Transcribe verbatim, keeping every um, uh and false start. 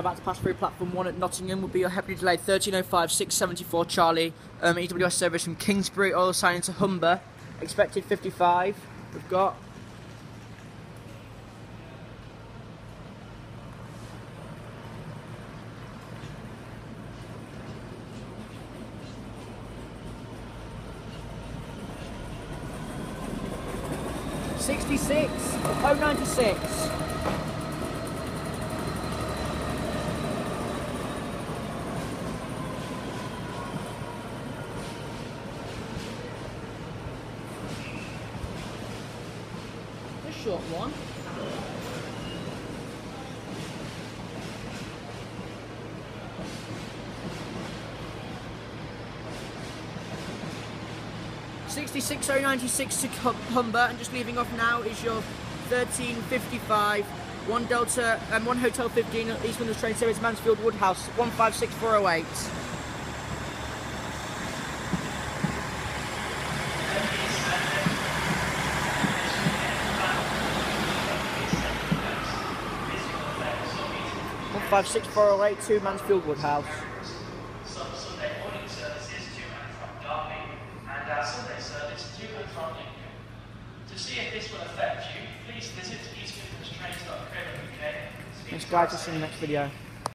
about to pass through platform one at Nottingham will be your heavily delayed thirteen oh five six seventy-four Charlie um, E W S service from Kingsbury, oil signing to Humber, expected fifty-five. We've got sixty-six, oh ninety-six. A short one. sixty-six oh ninety-six to Humber, and just leaving off now is your thirteen fifty-five, one Delta and um, one Hotel fifteen East Midlands train service Mansfield Woodhouse, one five six four oh eight. one five six four oh eight to Mansfield Woodhouse. Sunday service to and from Lincoln. To see if this will affect you, please visit east midlands trains dot co dot U K. Thanks guys, I'll see you in the next video.